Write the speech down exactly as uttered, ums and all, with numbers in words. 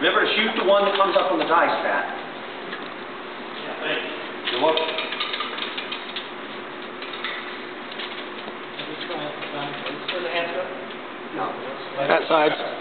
Remember to shoot the one that comes up on the dice, Pat. Yeah, thank you. You're welcome. For the answer? No. That side.